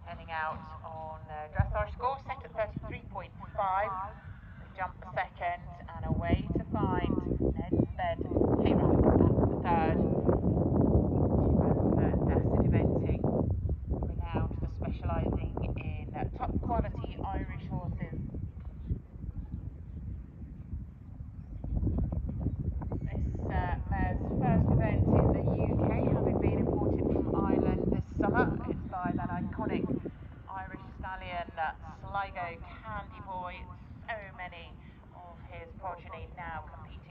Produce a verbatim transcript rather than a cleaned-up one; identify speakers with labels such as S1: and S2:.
S1: Heading out on uh, dressage score set at thirty-three point five. They jump the second and away to find Ned's Bed Hayrock at the third. She runs uh, Dassett eventing, renowned for specialising in uh, top quality Irish horses. This uh, mare's first event in the U K, having been imported from Ireland this summer. It's by that iconic Irish stallion, uh, Sligo Candy Boy. So many of his progeny now competing